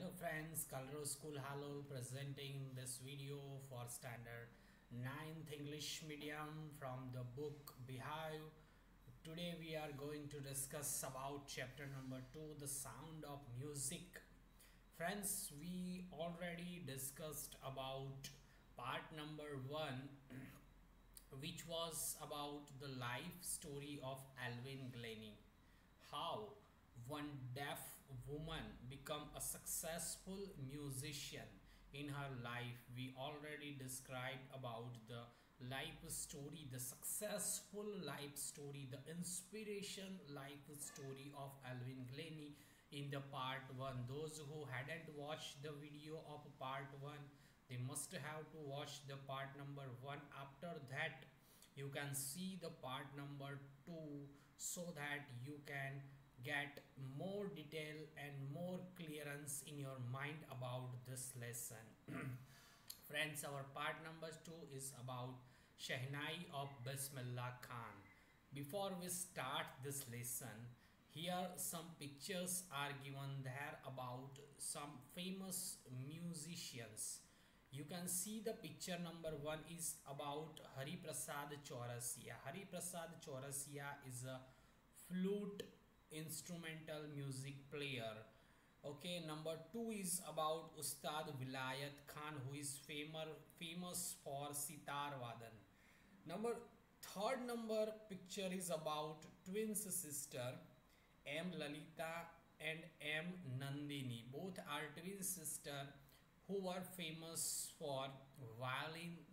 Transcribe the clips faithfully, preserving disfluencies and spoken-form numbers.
Hello friends, Kalarav School Halol presenting this video for standard ninth English medium from the book Behave. Today we are going to discuss about chapter number two, the sound of music. Friends, we already discussed about part number one which was about the life story of Alvin Glennie. How one deaf woman become a successful musician in her life. We already described about the life story, the successful life story, the inspiration life story of Alvin Glennie in the part one. Those who hadn't watched the video of part one, they must have to watch the part number one. After that you can see the part number two, so that you can get more detail and more clearance in your mind about this lesson. Friends, our part number two is about Shehnai of Bismillah Khan. Before we start this lesson, here some pictures are given there about some famous musicians. You can see the picture number one is about Hari Prasad Chaurasia. Hari Prasad Chaurasia is a flute instrumental music player. Okay, number two is about Ustad Vilayat Khan, who is famous famous for sitar vadan. Number third number picture is about twins sister M Lalita and M Nandini. Both are twin sister who were famous for violin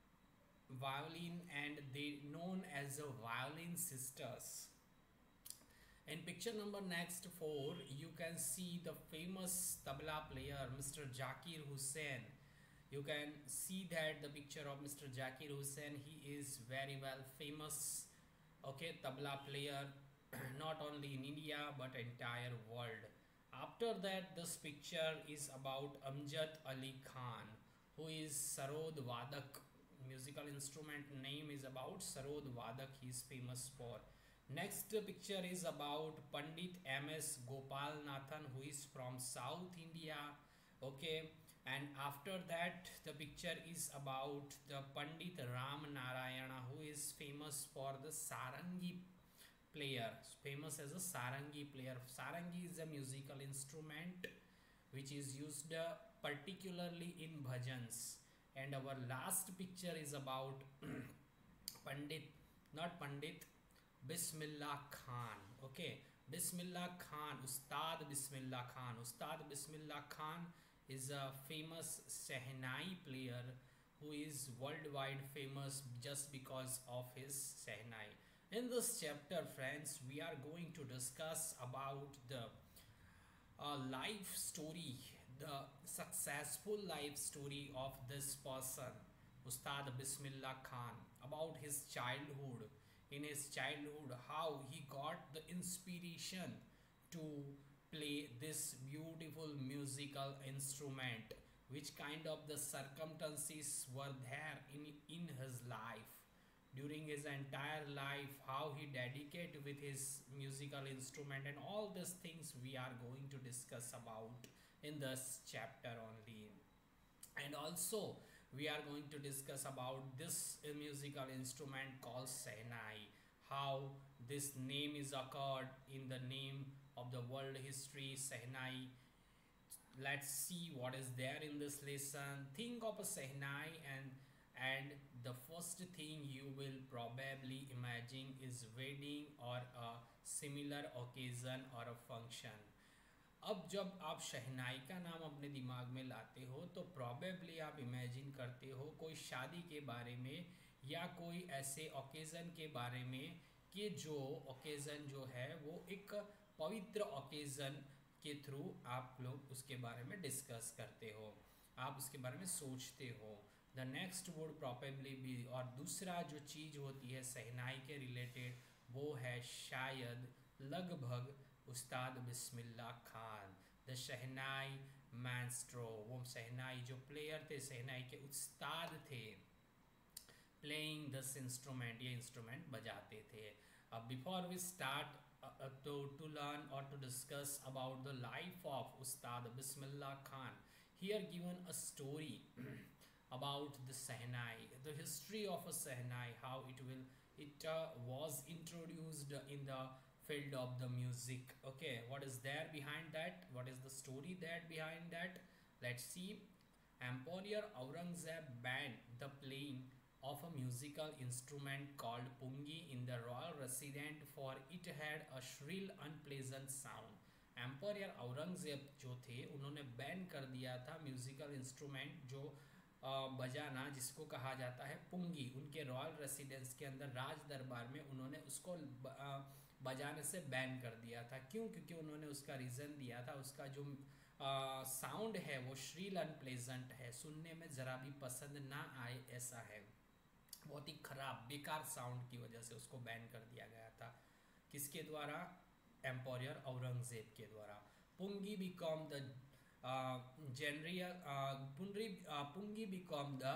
violin and they known as the violin sisters. In picture number next four, you can see the famous tabla player Mister Zakir Hussain. You can see that the picture of Mister Zakir Hussain, he is very well famous, okay, tabla player not only in India but entire world. After that, this picture is about Amjad Ali Khan, who is Sarod Vadak. Musical instrument name is about Sarod Vadak, he is famous for. Next picture is about Pandit M S Gopal Nathan, who is from South India. Okay, and after that the picture is about the Pandit Ram Narayana, who is famous for the Sarangi player, famous as a Sarangi player. Sarangi is a musical instrument which is used uh, particularly in bhajans. And our last picture is about Pandit, not Pandit, Bismillah Khan. Okay, Bismillah Khan, Ustad Bismillah Khan. Ustad Bismillah Khan is a famous Shehnai player who is worldwide famous just because of his Shehnai. In this chapter, friends, we are going to discuss about the uh, life story, the successful life story of this person, Ustad Bismillah Khan, about his childhood. In his childhood, how he got the inspiration to play this beautiful musical instrument, which kind of the circumstances were there in, in his life. During his entire life, how he dedicated with his musical instrument, and all these things we are going to discuss about in this chapter only. And also we are going to discuss about this musical instrument called Shehnai, how this name is occurred in the name of the world history, Shehnai. Let's see what is there in this lesson. Think of a Shehnai, and and the first thing you will probably imagine is wedding or a similar occasion or a function. अब जब आप शहनाई का नाम अपने दिमाग में लाते हो तो प्रॉबेबली आप इमेजिन करते हो कोई शादी के बारे में या कोई ऐसे ओकेज़न के बारे में कि जो ओकेज़न जो है वो एक पवित्र ओकेज़न के थ्रू आप लोग उसके बारे में डिस्कस करते हो, आप उसके बारे में सोचते हो. द नेक्स्ट वुड प्रॉबेबली भी, और दूसरा जो चीज़ होती है शहनाई के रिलेटेड वो है शायद लगभग उस्ताद बिस्मिल्लाह खान, द शहनाई मैंस्ट्रो. वो शहनाई जो प्लेयर थे, शहनाई के उस्ताद थे, प्लेइंग दिस इंस्ट्रूमेंट, ये इंस्ट्रूमेंट बजाते थे. अब before we start uh, uh, to, to learn or to discuss about the life of Ustad Bismillah Khan. Here given a story about the Sehnai, the history of a Sehnai, how it will it uh, was introduced in the field of the music. Okay, what is there behind that? What is the story that behind that? Let's see. Emperor Aurangzeb banned the playing of a musical instrument called pungi in the royal residence for it had a shrill unpleasant sound. Empire Aurangzeb जो थे उन्होंने ban कर दिया था musical instrument जो अ, बजाना जिसको कहा जाता है पुंगी, उनके रॉयल रेसिडेंस के अंदर राज दरबार में उन्होंने उसको ब- अ, बजाने से बैन कर दिया था। क्यों? क्योंकि उन्होंने उसका रीज़न दिया था, उसका जो साउंड है वो श्रील अनप्लेजेंट है, सुनने में ज़रा भी पसंद ना आए ऐसा है, बहुत ही खराब बेकार साउंड की वजह से उसको बैन कर दिया गया था। किसके द्वारा? एम्पायर औरंगजेब के द्वारा। Pungi become the general pungi pungi become the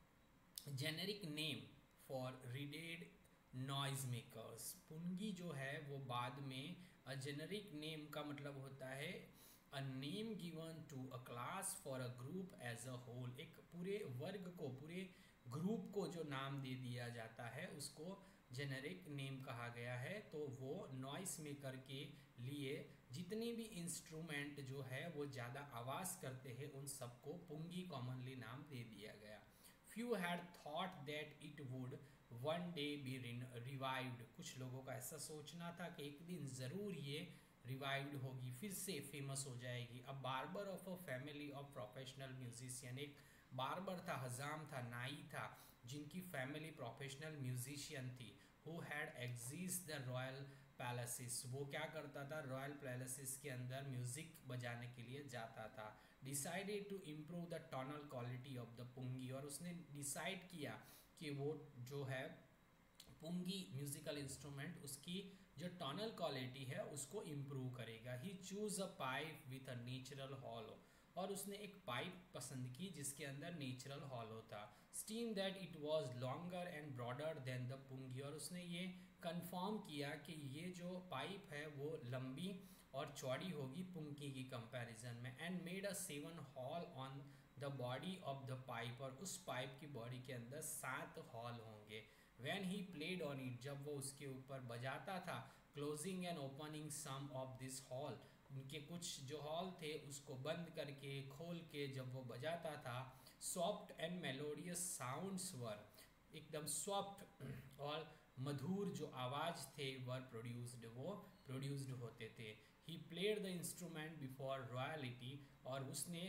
generic name for reeded noise makers. Pungi जो है वो बाद में अ जेनेरिक नेम का मतलब होता है a name given to a class for a group as a whole, एक पूरे वर्ग को पूरे ग्रुप को जो नाम दे दिया जाता है उसको जेनेरिक नेम कहा गया है। तो वो नॉइस मेकर के लिए जितने भी इंस्ट्रूमेंट जो है वो ज़्यादा आवाज़ करते हैं उन सबको पुंगी कॉमनली नाम दे दिया गया। Few had thought that it would one day be revived, कुछ लोगों का ऐसा सोचना था कि एक दिन ज़रूर ये रिवाइव्ड होगी, फिर से फेमस हो जाएगी। अब barber of a family of professional musician, एक बार्बर था, हजाम था, नाई था, जिनकी फैमिली प्रोफेशनल म्यूजिशियन थी। Who had exist the royal palaces, वो क्या करता था? रॉयल पैलेसिस के अंदर म्यूजिक बजाने के लिए जाता था। Decided to improve the tonal quality of the pungi, और उसने डिसाइड किया कि वो जो है पुंगी म्यूजिकल इंस्ट्रूमेंट उसकी जो टोनल क्वालिटी है उसको इम्प्रूव करेगा। He choose a pipe with a natural hollow, और उसने एक पाइप पसंद की जिसके अंदर नेचुरल हॉलो था। Steam that it was longer and broader than the pungi, और उसने ये कंफर्म किया कि ये जो पाइप है वो लंबी और चौड़ी होगी पुंगी की कंपैरिजन में। And made a seven hole on the body of the pipe, और उस पाइप की बॉडी के अंदर सात हॉल होंगे। When he played on it, जब वो उसके ऊपर बजाता था, closing and opening some of this hall, उनके कुछ जो हॉल थे उसको बंद करके खोल के जब वो बजाता था, soft and melodious sounds were, एकदम सॉफ्ट और मधुर जो आवाज़ थे वर प्रोड्यूस्ड, वो प्रोड्यूस्ड होते थे। He played the instrument before royalty, और उसने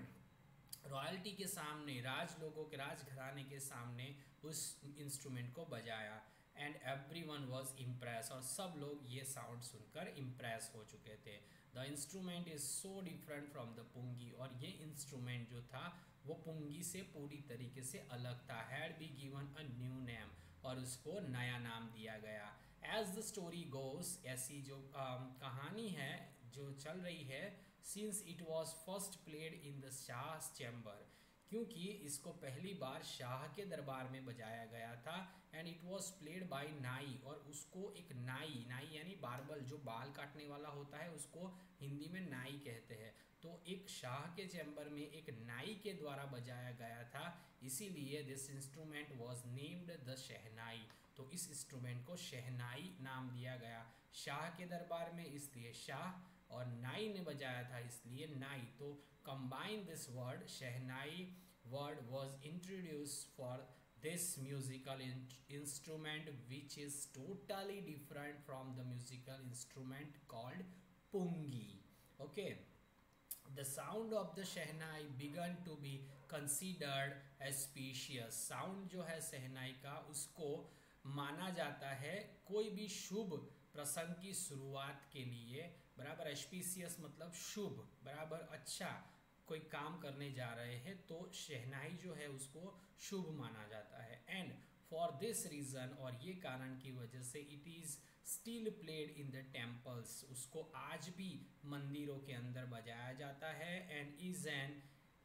रॉयल्टी के सामने, राज लोगों के राजघराने के सामने उस इंस्ट्रूमेंट को बजाया। And everyone was impress, और सब लोग ये साउंड सुनकर इम्प्रेस हो चुके थे। The instrument is so different from the pungi, और ये इंस्ट्रूमेंट जो था वो पुंगी से पूरी तरीके से अलग था। Had be given a new name, और उसको नया नाम दिया गया। एज द स्टोरी गोस, ऐसी जो um, कहानी है जो चल रही है, since it was first played in the Shah chamber, क्योंकि इसको पहली बार शाह के दरबार में बजाया गया था। And it was played by nai, और उसको एक नाई, नाई यानी बार्बल, जो बाल काटने वाला होता है उसको हिंदी में नाई कहते हैं। तो एक शाह के चैम्बर में एक नाई के द्वारा बजाया गया था, इसीलिए this instrument was named the shehnai. तो इस इंस्ट्रूमेंट को शहनाई नाम दिया गया। शाह के दरबार में इसलिए शाह, और नाई ने बजाया था इसलिए नाई। तो combine this word, shehnai word was introduce for this musical in instrument which is totally different from the musical instrument called pungi. Okay, the sound of the shehnai began to be considered auspicious. sound जो है शहनाई का उसको माना जाता है कोई भी शुभ प्रसंग की शुरुआत के लिए, बराबर। auspicious मतलब शुभ, बराबर अच्छा कोई काम करने जा रहे हैं तो शहनाई जो है उसको शुभ माना जाता है। एंड फॉर दिस रीज़न, और ये कारण की वजह से, it is still played in the temples, उसको आज भी मंदिरों के अंदर बजाया जाता है। And is an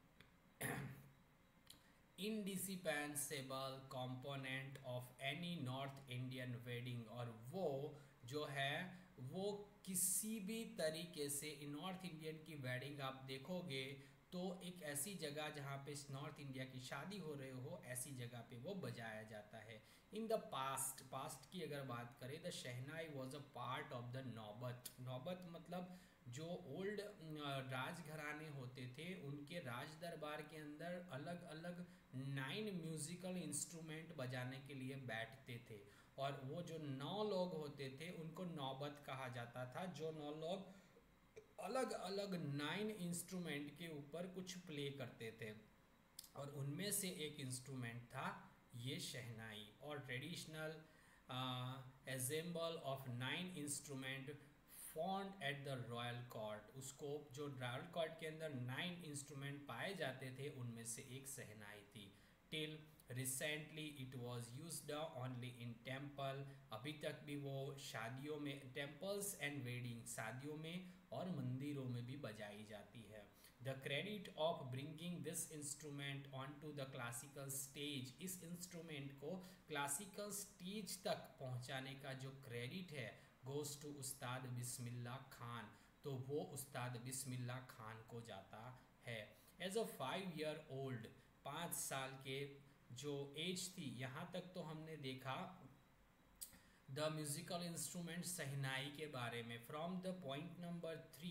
indispensable component of any North Indian wedding, और वो जो है वो किसी भी तरीके से नॉर्थ इंडियन की वेडिंग आप देखोगे तो एक ऐसी जगह जहाँ पे नॉर्थ इंडिया की शादी हो रहे हो, ऐसी जगह पे वो बजाया जाता है। इन द पास्ट पास्ट की अगर बात करें, the shehnai was a part of the naubat. नौबत मतलब जो ओल्ड राजघराने होते थे, उनके राज दरबार के अंदर अलग अलग नाइन म्यूजिकल इंस्ट्रूमेंट बजाने के लिए बैठते थे, और वो जो नौ लोग होते थे उनको नौबत कहा जाता था। जो नौ लोग अलग अलग नाइन इंस्ट्रूमेंट के ऊपर कुछ प्ले करते थे, और उनमें से एक इंस्ट्रूमेंट था ये शहनाई। और traditional ensemble of nine instrument found at the royal court. उसको जो रॉयल कोर्ट के अंदर नाइन इंस्ट्रूमेंट पाए जाते थे उनमें से एक शहनाई थी। Till recently it was used only in temple. अभी तक भी वो शादियों में, टेम्पल्स एंड वेडिंग, शादियों में और मंदिरों में भी बजाई जाती है। The credit of bringing this instrument on to the classical stage, इस इंस्ट्रूमेंट को क्लासिकल स्टेज तक पहुंचाने का जो क्रेडिट है गोज टू उस्ताद बिस्मिल्लाह खान। तो वो उस्ताद बिस्मिल्लाह खान को जाता है। As a five year old, पाँच साल के जो एज थी, यहाँ तक तो हमने देखा द म्यूजिकल इंस्ट्रूमेंट शहनाई के बारे में। From the point number three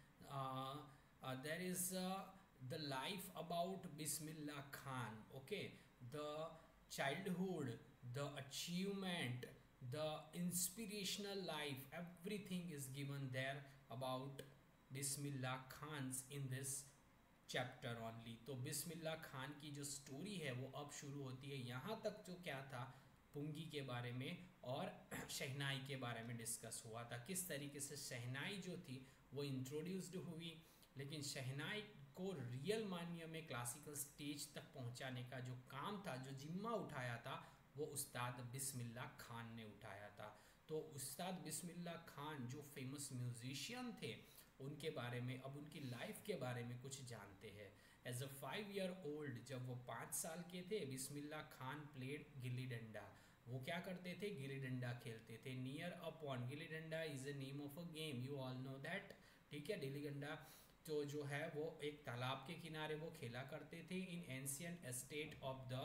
there is the life about Bismillah Khan. Okay, the childhood, the achievement, the inspirational life, everything is given there about Bismillah Khan's in this chapter only. तो बिस्मिल्लाह खान की जो स्टोरी है वो अब शुरू होती है। यहाँ तक जो क्या था, पुंगी के बारे में और शहनाई के बारे में डिस्कस हुआ था, किस तरीके से शहनाई जो थी वो इंट्रोड्यूस्ड हुई, लेकिन शहनाई को रियल मान्य में क्लासिकल स्टेज तक पहुँचाने का जो काम था, जो जिम्मा उठाया था, वो उस्ताद बिस्मिल्लाह खान ने उठाया था। तो उस्ताद बिस्मिल्लाह खान जो फेमस म्यूजिशियन थे, उनके बारे में, अब उनकी लाइफ के बारे में कुछ जानते हैं। As a five year old, जब वो पाँच साल के थे, बिस्मिल्लाह खान प्लेड गिल्ली डंडा। वो क्या करते थे? गिल्ली डंडा खेलते थे। Near upon, gilli danda is a name of a game, you all know that. ठीक है, गिल्ली डंडा तो जो है वो एक तालाब के किनारे वो खेला करते थे। In ancient estate of the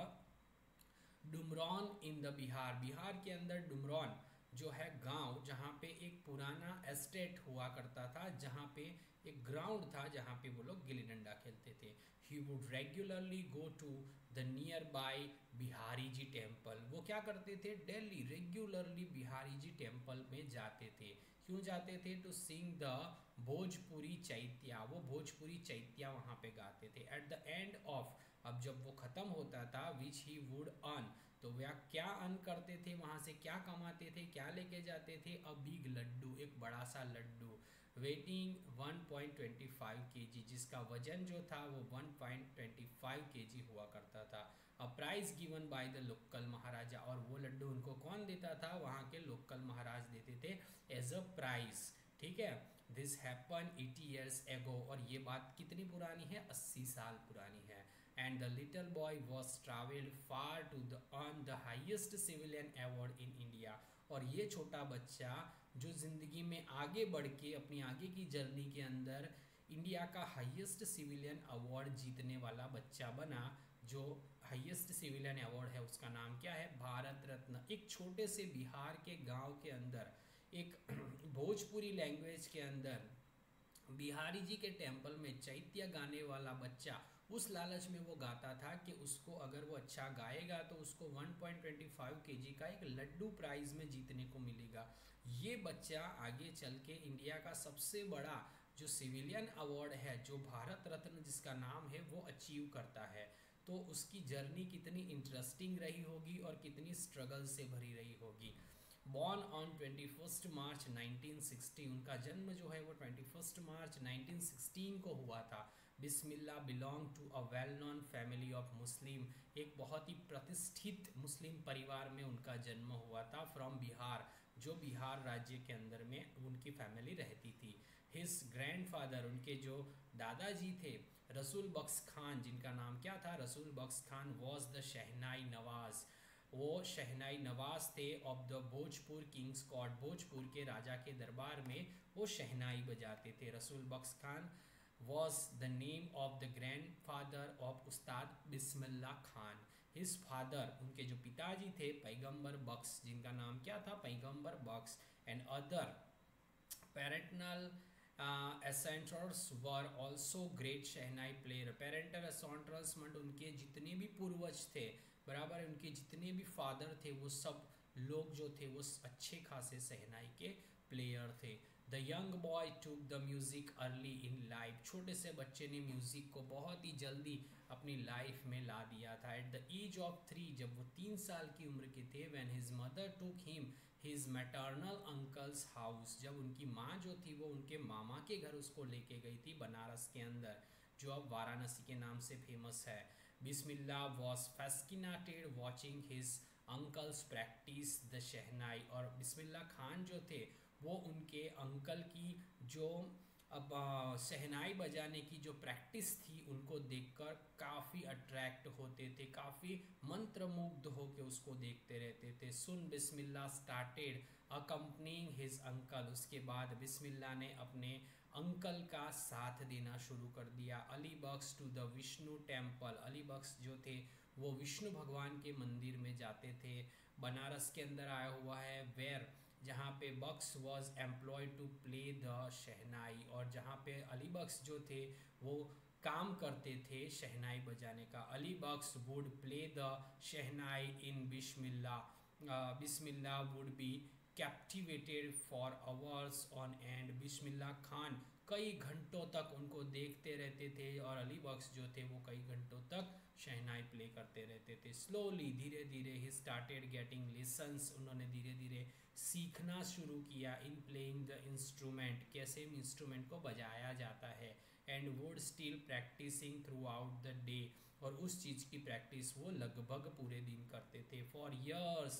Dumraon in the Bihar, Bihar के अंदर डुमरौन जो है गांव, जहाँ पे एक पुराना एस्टेट हुआ करता था, जहाँ पे एक ग्राउंड था जहाँ पे वो लोग गिल्ली डंडा खेलते थे। He would regularly go to the nearby Bihari ji temple. वो क्या करते थे? Daily regularly Bihari ji temple में जाते थे। क्यों जाते थे? To sing the Bhojpuri chaitya, वो भोजपुरी चैत्या वहाँ पे गाते थे। एट द एंड ऑफ, अब जब वो ख़त्म होता था, विच ही वुड अर्न, तो वह क्या अर्न करते थे, वहाँ से क्या कमाते थे, क्या लेके जाते थे? अ बिग लड्डू, एक बड़ा सा laddu, weighing one point two five kg, जिसका वजन जो था वो one point two five kg हुआ करता था। A prize given by the local maharaja, और वो लड्डू उनको कौन देता था? वहाँ के लोकल महाराज देते थे एज अ प्राइज। ठीक है, this happen eighty years ago, और ये बात कितनी पुरानी है? अस्सी साल पुरानी है। And the little boy was traveled far to the earn the highest civilian award in India। और ये छोटा बच्चा जो ज़िंदगी में आगे बढ़ के अपनी आगे की जर्नी के अंदर इंडिया का हाईएस्ट सिविलियन अवार्ड जीतने वाला बच्चा बना। जो हाईएस्ट सिविलियन अवार्ड है उसका नाम क्या है? भारत रत्न। एक छोटे से बिहार के गांव के अंदर, एक भोजपुरी लैंग्वेज के अंदर बिहारी जी के टेम्पल में चैत्य गाने वाला बच्चा, उस लालच में वो गाता था कि उसको अगर वो अच्छा गाएगा तो उसको one point two five kg का एक लड्डू प्राइज में जीतने को मिलेगा। ये बच्चा आगे चल के इंडिया का सबसे बड़ा जो सिविलियन अवार्ड है, जो भारत रत्न जिसका नाम है, वो अचीव करता है। तो उसकी जर्नी कितनी इंटरेस्टिंग रही होगी और कितनी स्ट्रगल से भरी रही होगी। Born on twenty first March nineteen sixty, उनका जन्म जो है वो twenty first March nineteen sixteen को हुआ था। Bismillah belong to a well known family of Muslim, एक बहुत ही प्रतिष्ठित मुस्लिम परिवार में उनका जन्म हुआ था। फ्रॉम बिहार, जो बिहार राज्य के अंदर में उनकी फैमिली रहती थी। हिज ग्रैंडफादर, उनके जो दादाजी थे, रसूल बख्श खान, जिनका नाम क्या था? Rasool Bakhsh Khan, was the shehnai nawaz. वो शहनाई नवाज थे of the Bhojpur kings court, Bhojpur के राजा के दरबार में वो शहनाई बजाते थे। रसूल Bakhsh Khan was the name of the grandfather of Ustad Bismillah Khan. His father, उनके जो पिताजी थे, पैगंबर बख्श, जिनका नाम क्या था, Paigambar Bakhsh, and other parental ancestors were also great shehnai player. Parental ancestors मतलब उनके जितने भी पूर्वज थे, बराबर है, उनके जितने भी फादर थे, वो सब लोग जो थे वो अच्छे खासे शहनाई के प्लेयर थे। The young boy took the music early in life. छोटे से बच्चे ने म्यूज़िक को बहुत ही जल्दी अपनी लाइफ में ला दिया था। At the age of three, जब वो तीन साल की उम्र के थे, when his mother took him his maternal uncle's house, जब उनकी माँ जो थी वो उनके मामा के घर उसको लेके गई थी, बनारस के अंदर, जो अब वाराणसी के नाम से फेमस है। Bismillah was fascinated watching his uncles practise the shehnai. और बिस्मिल्लाह खान जो थे वो उनके अंकल की जो अब शहनाई बजाने की जो प्रैक्टिस थी उनको देखकर काफ़ी अट्रैक्ट होते थे, काफ़ी मंत्रमुग्ध होकर उसको देखते रहते थे। Soon Bismillah started accompanying his uncle. उसके बाद बिस्मिल्लाह ने अपने अंकल का साथ देना शुरू कर दिया। Ali Bakhsh to the Vishnu temple. Ali Bakhsh जो थे वो विष्णु भगवान के मंदिर में जाते थे, बनारस के अंदर आया हुआ है, वेयर, जहाँ पे Bakhsh was employed to play the shehnai, और जहाँ पे अली बख्श जो थे वो काम करते थे शहनाई बजाने का। Ali Bakhsh would play the shehnai in Bismillah. Bismillah would be captivated for hours on end. Bismillah Khan कई घंटों तक उनको देखते रहते थे और अली बख्श जो थे वो कई घंटों तक शहनाई प्ले करते रहते थे। स्लोली, धीरे धीरे, ही स्टार्टेड गेटिंग लेसन्स। उन्होंने धीरे धीरे सीखना शुरू किया इन प्लेइंग द इंस्ट्रूमेंट, कैसे इंस्ट्रूमेंट को बजाया जाता है, and would still practising throughout the day. और उस चीज़ की प्रैक्टिस वो लगभग पूरे दिन करते थे। फॉर ईयर्स,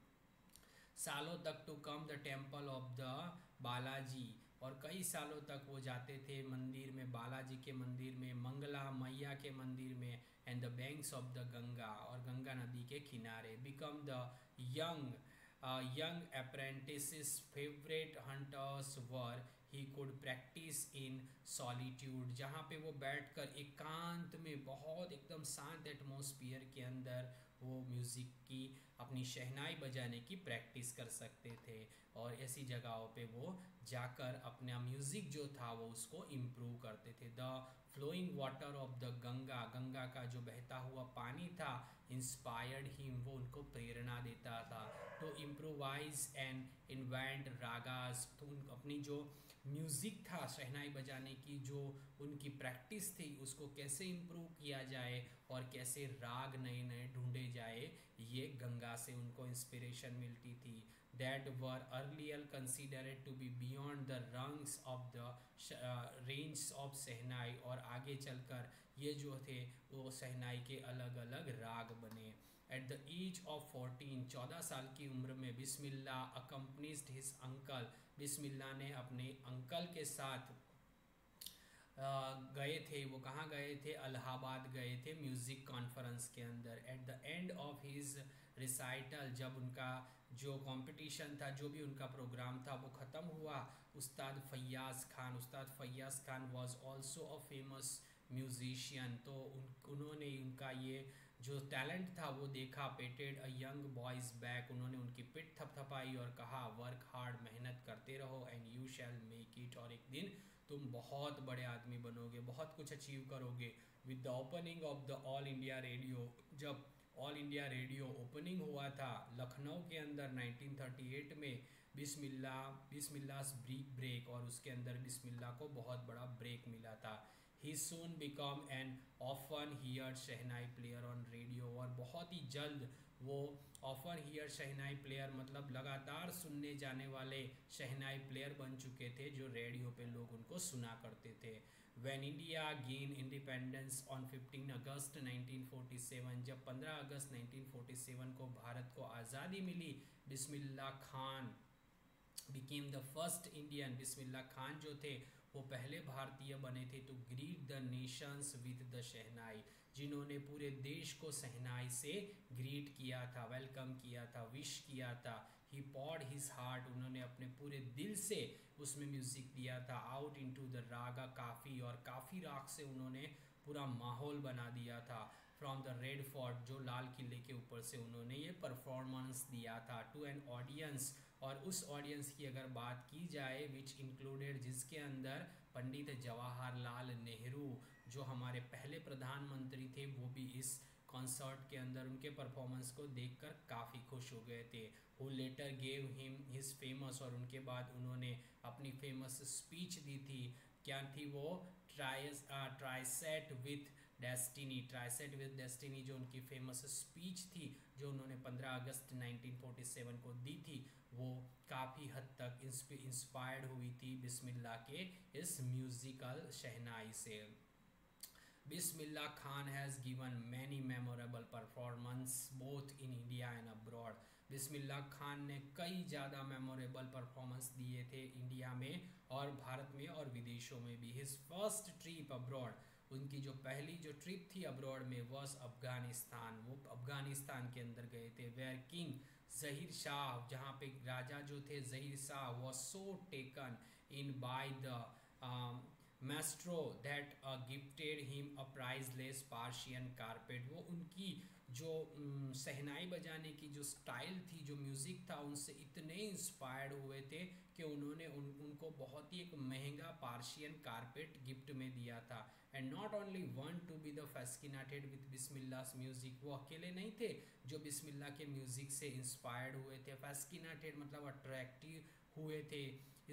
सालों तक, to come the temple of the Balaji, और कई सालों तक वो जाते थे मंदिर में, बालाजी के मंदिर में, मंगला मैया के मंदिर में, and the banks of the Ganga, और गंगा नदी के किनारे। Become the young young apprentice's favourite hunters where he could practise in solitude. जहाँ पे वो बैठकर एकांत में, बहुत एकदम शांत एटमॉस्फियर के अंदर वो म्यूज़िक की, अपनी शहनाई बजाने की प्रैक्टिस कर सकते थे, और ऐसी जगहों पे वो जाकर अपना म्यूज़िक जो था वो उसको इम्प्रूव करते थे। The flowing water of the Ganga, Ganga का जो बहता हुआ पानी था, इंस्पायर्ड हिम, वो उनको प्रेरणा देता था। To improvise and invent ragas, तो उन अपनी जो म्यूज़िक था शहनाई बजाने की, जो उनकी प्रैक्टिस थी, उसको कैसे इम्प्रूव किया जाए और कैसे राग नए नए ढूंढे जाए, ये गंगा से उनको इंस्पिरेशन मिलती थी। That were earlier considered to be beyond the rungs of the range of shehnai, और आगे चलकर ये जो थे वो शहनाई के अलग अलग राग बने। At the age of fourteen, चौदह साल की उम्र में, Bismillah accompanied his uncle, Bismillah ने अपने अंकल के साथ गए थे। वो कहाँ गए थे? इलाहाबाद गए थे म्यूज़िक कॉन्फ्रेंस के अंदर। At the end of his recital, जब उनका जो कंपटीशन था, जो भी उनका प्रोग्राम था, वो ख़त्म हुआ, उस्ताद Faiyaz Khan, Ustad Faiyaz Khan was also a famous musician, तो उन उन्होंने उनका ये जो टैलेंट था वो देखा। Patted a young boy's back, उन्होंने उनकी पिठ थपथपाई और कहा, वर्क हार्ड, मेहनत करते रहो, and you shall make it, और एक दिन तुम बहुत बड़े आदमी बनोगे, बहुत कुछ अचीव करोगे। With the opening of the All India Radio, जब ऑल इंडिया रेडियो ओपनिंग हुआ था लखनऊ के अंदर नाइनटीन थर्टी एट में, बिस्मिल्लाह बिस्मिल्लाह's ब्रेक ब्रेक और उसके अंदर बिस्मिल्लाह को बहुत बड़ा ब्रेक मिला था। He soon become an often heard shehnai player on radio, और बहुत ही जल्द वो ऑफन हियर शहनाई प्लेयर मतलब लगातार सुनने जाने वाले शहनाई प्लेयर बन चुके थे, जो रेडियो पे लोग उनको सुना करते थे। When India gained independence on fifteen August nineteen forty seven, जब पंद्रह अगस्त नाइनटीन फोर्टी सेवन को भारत को आज़ादी मिली, Bismillah Khan became the first Indian, Bismillah Khan जो थे वो पहले भारतीय बने थे to greet the nations with the shehnai, जिन्होंने पूरे देश को शहनाई से ग्रीट किया था, वेलकम किया था, विश किया था। ही पॉड हिज हार्ट, उन्होंने अपने पूरे दिल से उसमें म्यूजिक दिया था। आउट इनटू द रागा काफ़ी, और काफ़ी राग से उन्होंने पूरा माहौल बना दिया था। फ्रॉम द रेड फोर्ट, जो लाल किले के ऊपर से उन्होंने ये परफॉर्मेंस दिया था टू एन ऑडियंस, और उस ऑडियंस की अगर बात की जाए विच इंक्लूडेड, जिसके अंदर पंडित जवाहरलाल नेहरू जो हमारे पहले प्रधानमंत्री थे, वो भी इस कॉन्सर्ट के अंदर उनके परफॉर्मेंस को देखकर काफ़ी खुश हो गए थे। Who later gave him his famous, और उनके बाद उन्होंने अपनी फेमस स्पीच दी थी। क्या थी वो? Tryst tryst with destiny, tryst with destiny जो उनकी फेमस स्पीच थी, जो उन्होंने पंद्रह अगस्त नाइनटीन फोर्टी सेवन को दी थी, वो काफ़ी हद तक इंस्पायर्ड हुई थी बिस्मिल्लाह के इस म्यूजिकल शहनाई से। Bismillah Khan has given many memorable performance both in India and abroad. Bismillah Khan ने कई ज़्यादा मेमोरेबल परफॉर्मेंस दिए थे इंडिया में और भारत में और विदेशों में भी। हिज फर्स्ट ट्रिप अब्रॉड, उनकी जो पहली जो ट्रिप थी अब्रॉड में, वॉज अफगानिस्तान, वो अफगानिस्तान के अंदर गए थे। वेयर किंग ज़हीर शाह, जहाँ पे राजा जो थे Zahir Shah, was so taken in by the maestro that gifted him a priceless Persian carpet. वो उनकी जो शहनाई बजाने की जो स्टाइल थी, जो म्यूज़िक था, उनसे इतने इंस्पायर्ड हुए थे कि उन्होंने उन उनको बहुत ही एक महंगा पार्शियन कारपेट गिफ्ट में दिया था। And not only one to be the fascinated with Bismillah music, वो अकेले नहीं थे जो बिस्मिल्लाह के म्यूज़िक से इंस्पायर्ड हुए थे। फैस्किनेटेड मतलब अट्रैक्टिव हुए थे,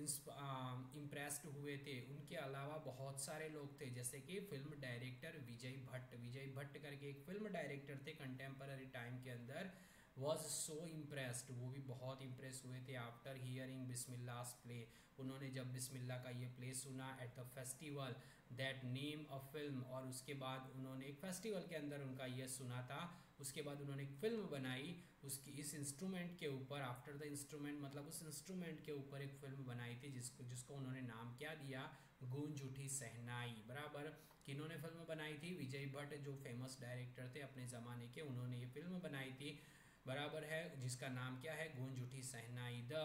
इम्प्रेस्ड हुए थे। उनके अलावा बहुत सारे लोग थे, जैसे कि फिल्म डायरेक्टर विजय भट्ट, विजय भट्ट करके एक फिल्म डायरेक्टर थे कंटेम्पररी टाइम के अंदर, वॉज सो इम्प्रेस्ड, वो भी बहुत इम्प्रेस हुए थे आफ्टर हियरिंग बिस्मिल्लाह's प्ले। उन्होंने जब बिस्मिल्लाह का ये प्ले सुना at the festival that name a film, और उसके बाद उन्होंने एक फेस्टिवल के अंदर उनका ये सुना था, उसके बाद उन्होंने एक फिल्म बनाई उसकी इस इंस्ट्रूमेंट के ऊपर। आफ्टर द इंस्ट्रूमेंट मतलब उस इंस्ट्रूमेंट के ऊपर एक फिल्म बनाई थी जिसको जिसको उन्होंने नाम क्या दिया? गूंज उठी शहनाई। बराबर, किन्होंने फिल्म बनाई थी? विजय भट्ट, जो फेमस डायरेक्टर थे अपने ज़माने के, उन्होंने ये फिल्म बनाई थी, बराबर है, जिसका नाम क्या है? Goonj Uthi Shehnai. The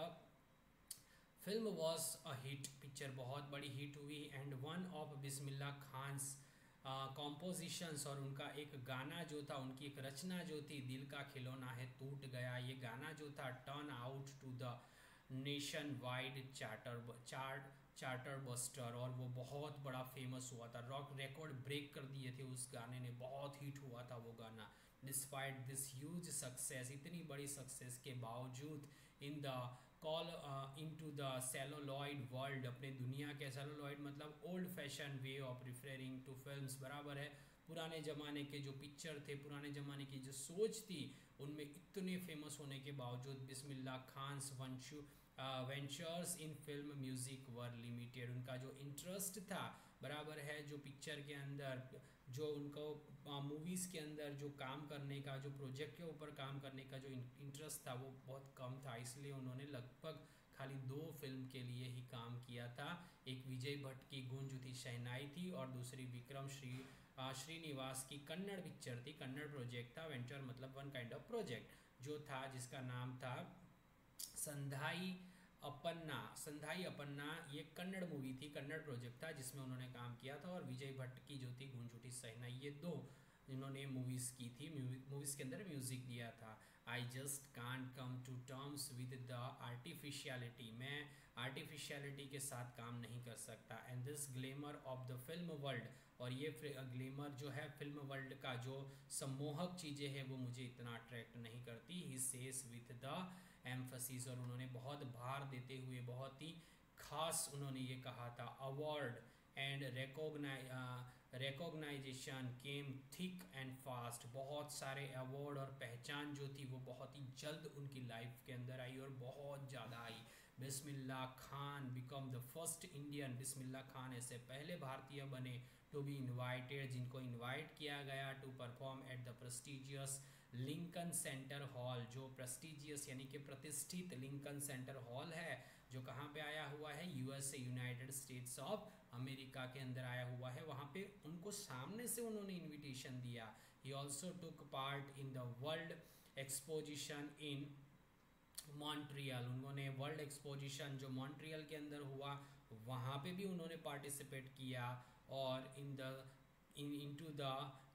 film was a hit, picture बहुत बड़ी हिट हुई। And one of Bismillah Khan's compositions, और उनका एक गाना जो था, उनकी एक रचना जो थी, दिल का खिलौना है टूट गया, ये गाना जो था turn out to the nationwide charter chart charter buster, और वो बहुत बड़ा फेमस हुआ था, रॉक रिकॉर्ड ब्रेक कर दिए थे उस गाने ने, बहुत हिट हुआ था वो गाना। डिस्पाइट दिस ह्यूज सक्सेस, इतनी बड़ी सक्सेस के बावजूद, in the call in to the celluloid world, अपने दुनिया के सेलोलॉइड मतलब old fashion way of referring to films, बराबर है, पुराने ज़माने के जो पिक्चर थे, पुराने ज़माने की जो सोच थी, उनमें इतने फेमस होने के बावजूद बिस्मिल्लाह खान्स वंशु ventures in film music were limited. उनका जो इंटरेस्ट था, बराबर है, जो पिक्चर के अंदर, जो उनको मूवीज़ के अंदर जो काम करने का, जो प्रोजेक्ट के ऊपर काम करने का जो इंटरेस्ट था, वो बहुत कम था, इसलिए उन्होंने लगभग खाली दो फिल्म के लिए ही काम किया था। एक विजय भट्ट की गूंज उठी शहनाई थी, और दूसरी विक्रम श्री श्रीनिवास की कन्नड़ पिक्चर थी, कन्नड़ प्रोजेक्ट था। वेंचर मतलब वन काइंड ऑफ प्रोजेक्ट जो था, जिसका नाम था संधाई अपन्ना। संधाई अपन्ना ये कन्नड़ मूवी थी, कन्नड़ प्रोजेक्ट था, जिसमें उन्होंने काम किया था। और विजय भट्ट की जो थी गूंज उठी शहनाई, ये दो इन्होंने मूवीज़ की थी, मूवीज़ के अंदर म्यूज़िक दिया था। I just can't come to terms with the artificiality, मैं आर्टिफिशियलिटी के साथ काम नहीं कर सकता। And this glamour of the film world, और ये ग्लेमर जो है फिल्म वर्ल्ड का, जो सम्मोहक चीज़ें हैं, वो मुझे इतना अट्रैक्ट नहीं करती। He says with the emphasis, और उन्होंने बहुत भार देते हुए, बहुत ही खास उन्होंने ये कहा था। Award and recognition came thick and fast, बहुत सारे अवार्ड और पहचान जो थी वो बहुत ही जल्द उनकी लाइफ के अंदर आई, और बहुत ज़्यादा आई। Bismillah Khan became the first Indian, Bismillah Khan ऐसे पहले भारतीय बने टू बी इन्वाइटेड, जिनको इन्वाइट किया गया to perform at the prestigious Lincoln Center hall, जो प्रेस्टिजियस यानी कि प्रतिष्ठित लिंकन सेंटर हॉल है, जो कहाँ पे आया हुआ है, USA, United States of America के अंदर आया हुआ है। वहाँ पे उनको सामने से उन्होंने इनविटेशन दिया। He also took part in the world exposition in Montreal. उन्होंने वर्ल्ड एक्सपोजिशन जो मॉन्ट्रियल के अंदर हुआ वहाँ पे भी उन्होंने पार्टिसिपेट किया। और in the in into the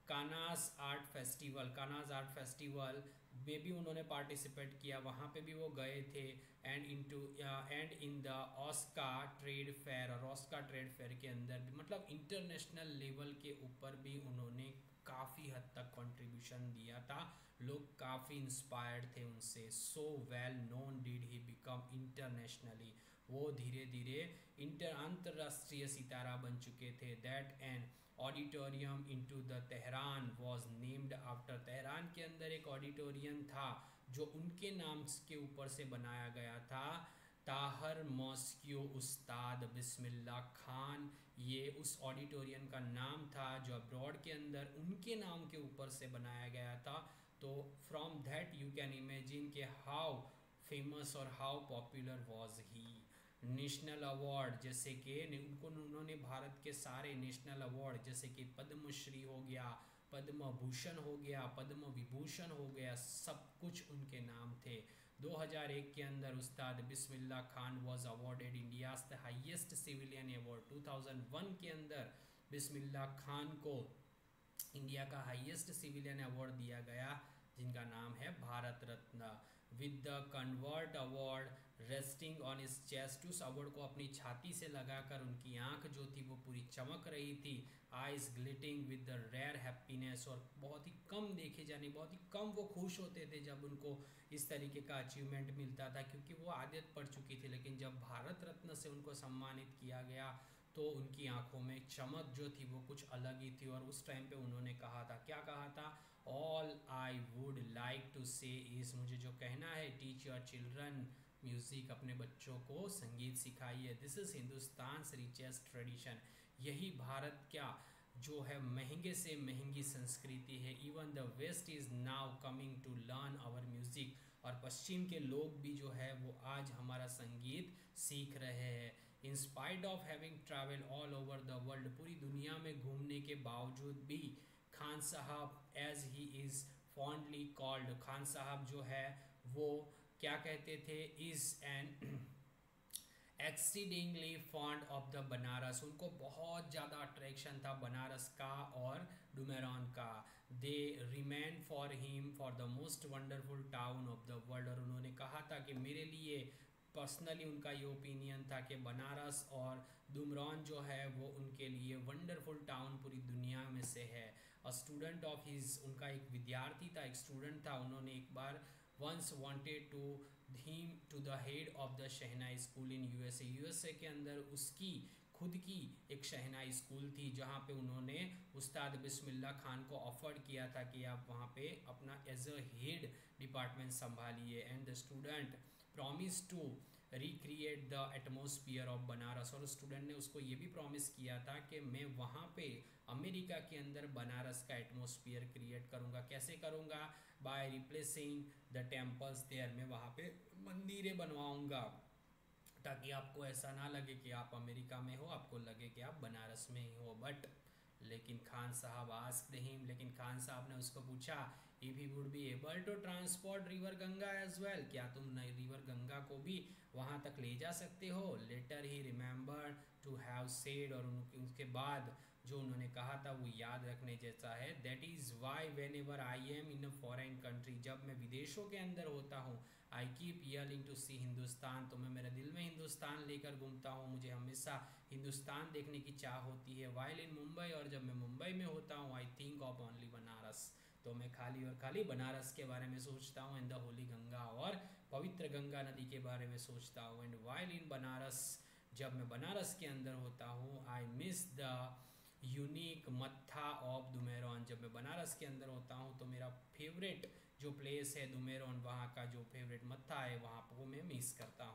Cannes art festival, Cannes art festival में भी उन्होंने पार्टिसिपेट किया, वहाँ पे भी वो गए थे। And into and in the Osaka trade fair, और ऑस्का ट्रेड फेयर के अंदर भी, मतलब इंटरनेशनल लेवल के ऊपर भी उन्होंने काफ़ी हद तक कंट्रीब्यूशन दिया था। लोग काफ़ी इंस्पायर्ड थे उनसे। So well known did he become internationally, वो धीरे धीरे इंटर अंतर्राष्ट्रीय सितारा बन चुके थे। That an auditorium into the Tehran was named after, Tehran के अंदर एक ऑडिटोरियम था जो उनके नाम के ऊपर से बनाया गया था। ताहर मॉस्क्यू उस्ताद बिस्मिल्लाह खान, ये उस ऑडिटोरियम का नाम था जो अब्रॉड के अंदर उनके नाम के ऊपर से बनाया गया था। तो from that you can imagine के हाउ फेमस और how popular was he. National award, जैसे कि उनको उन्होंने भारत के सारे नेशनल अवार्ड जैसे कि पद्मश्री हो गया, पद्म भूषण हो गया, पद्म विभूषण हो गया, सब कुछ उनके नाम थे। दो हज़ार एक के अंदर Ustad Bismillah Khan was awarded India's the highest civilian award. दो हज़ार एक के अंदर बिस्मिल्लाह खान को इंडिया का हाईएस्ट सिविलियन अवार्ड दिया गया जिनका नाम है Bharat Ratna. With the coveted award resting on his chest, उस अवार्ड को अपनी छाती से लगाकर उनकी आंख जो थी वो पूरी चमक रही थी। Eyes glittering with the rare happiness, और बहुत ही कम देखे जाने, बहुत ही कम वो खुश होते थे जब उनको इस तरीके का अचीवमेंट मिलता था, क्योंकि वो आदत पड़ चुकी थी। लेकिन जब भारत रत्न से उनको सम्मानित किया गया तो उनकी आंखों में चमक जो थी वो कुछ अलग ही थी। और उस टाइम पे उन्होंने कहा था, क्या कहा था, all I would like to say is, मुझे जो कहना है, टीच योर चिल्ड्रन म्यूज़िक, अपने बच्चों को संगीत सिखाइए। This is Hindustan richest tradition, यही भारत क्या जो है महंगे से महंगी संस्कृति है। Even the west is now coming to learn our music, और पश्चिम के लोग भी जो है वो आज हमारा संगीत सीख रहे हैं। In spite of having travel all over the world, पूरी दुनिया में घूमने के बावजूद भी Khan Sahab, as he is fondly called, Khan Sahab जो है वो क्या कहते थे, is an exceedingly fond of the Banaras, उनको बहुत ज़्यादा अट्रैक्शन था बनारस का और डुमेरॉन का। They remain for him for the most wonderful town of the world, और उन्होंने कहा था कि मेरे लिए पर्सनली उनका ये ओपिनियन था कि बनारस और डुमरॉन जो है वो उनके लिए वंडरफुल टाउन पूरी दुनिया में से है। अ स्टूडेंट ऑफ हिज, उनका एक विद्यार्थी था, एक स्टूडेंट था, उन्होंने एक बार once wanted to him to the head of the shehnai school in USA, USA के अंदर उसकी खुद की एक शहनाई स्कूल थी जहाँ पे उन्होंने उस्ताद बिस्मिल्लाह खान को ऑफर किया था कि आप वहाँ पे अपना एज अ हेड डिपार्टमेंट संभालिए। And the student promise to recreate the atmosphere of Banaras, और स्टूडेंट ने उसको ये भी प्रॉमिस किया था कि मैं वहाँ पे अमेरिका के अंदर बनारस का एटमोसफियर क्रिएट करूँगा। कैसे करूँगा, by replacing the temples there, मैं वहाँ पे मंदिरें बनवाऊँगा ताकि आपको ऐसा ना लगे कि आप अमेरिका में हो, आपको लगे कि आप बनारस में ही हो। बट लेकिन खान साहब आस्क्ड हिम, लेकिन खान साहब ने उसको पूछा if he would be able to transport river Ganga as well, क्या तुम रिवर गंगा को भी वहाँ तक ले जा सकते हो। Later he remember to have said, और उसके बाद जो उन्होंने कहा था वो याद रखने जैसा है। That is why whenever I am in a foreign country, जब मैं विदेशों के अंदर होता हूँ, I keep yearning to see Hindustan, तो मैं मेरे दिल में हिंदुस्तान लेकर घूमता हूँ, मुझे हमेशा हिंदुस्तान देखने की चाह होती है। वाइल इन मुंबई, और जब मैं मुंबई में होता हूँ, I think of only Banaras, तो मैं खाली और खाली बनारस के बारे में सोचता हूँ, एंड द होली गंगा, और पवित्र गंगा नदी के बारे में सोचता हूँ। एंड वाइल इन बनारस, जब मैं बनारस के अंदर होता हूँ, I miss the unique mattha of Dumraon, जब मैं बनारस के अंदर होता हूँ तो मेरा फेवरेट जो प्लेस है डुमेरॉन, वहाँ का जो फेवरेट मत्था है वहाँ को मैं मिस करता हूँ।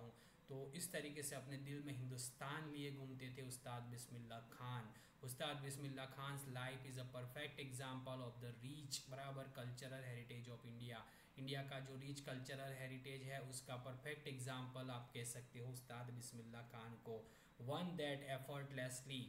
तो इस तरीके से अपने दिल में हिंदुस्तान लिए घूमते थे उस्ताद Bismillah Khan. Ustad Bismillah Khan's life is a perfect example of the rich बराबर cultural heritage of India. India का जो रिच कल्चरल हेरिटेज है उसका परफेक्ट एग्जाम्पल आप कह सकते हो उस्ताद बिस्मिल्लाह खान को। One that effortlessly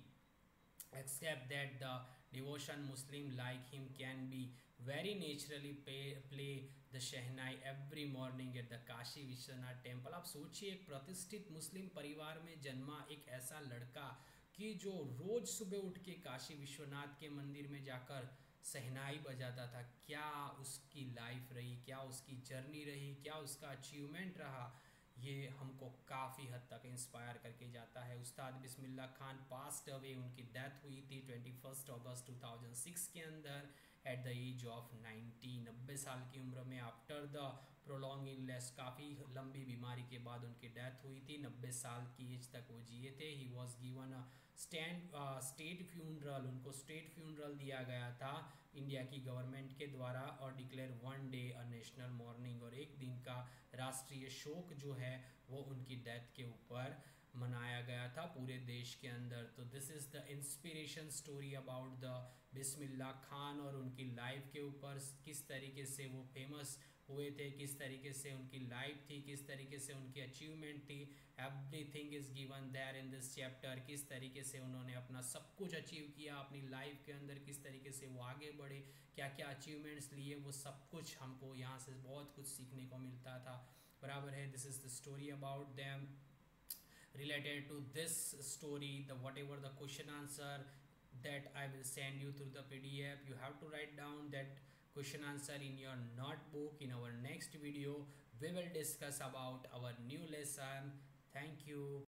except that the devotion Muslim like him can be very naturally pay, play the shehnai every morning at the Kashi Vishwanath temple. आप सोचिए एक प्रतिष्ठित मुस्लिम परिवार में जन्मा एक ऐसा लड़का कि जो रोज सुबह उठ के काशी विश्वनाथ के मंदिर में जाकर सहनाई बजाता था। क्या उसकी लाइफ रही, क्या उसकी जर्नी रही, क्या उसका अचीवमेंट रहा, ये हमको काफ़ी हद तक इंस्पायर करके जाता है। उस्ताद बिस्मिल्लाह खान पास्ट अवे, उनकी डेथ हुई थी twenty first August two thousand six के अंदर at the age of ninety, नब्बे साल की उम्र में। आफ्टर द प्रोलॉन्ग इलनेस, काफ़ी लंबी बीमारी के बाद उनकी डेथ हुई थी। नब्बे साल की एज तक वो जिए थे। He was given a stand state funeral, उनको स्टेट फ्यूनरल दिया गया था इंडिया की गवर्नमेंट के द्वारा और declare one day a national mourning, और एक दिन का राष्ट्रीय शोक जो है वो उनकी डेथ के ऊपर मनाया गया था पूरे देश के अंदर। तो this is the inspiration story about the Bismillah Khan और उनकी लाइफ के ऊपर, किस तरीके से वो फेमस हुए थे, किस तरीके से उनकी लाइफ थी, किस तरीके से उनकी अचीवमेंट थी। Everything is given there in this chapter. किस तरीके से उन्होंने अपना सब कुछ अचीव किया अपनी लाइफ के अंदर, किस तरीके से वो आगे बढ़े, क्या क्या अचीवमेंट्स लिए, वो सब कुछ हमको यहाँ से बहुत कुछ सीखने को मिलता था बराबर है। This is the story about them. Related to this story, the whatever the question answer that I will send you through the P D F, you have to write down that question answer in your notebook. In our next video we will discuss about our new lesson. Thank you.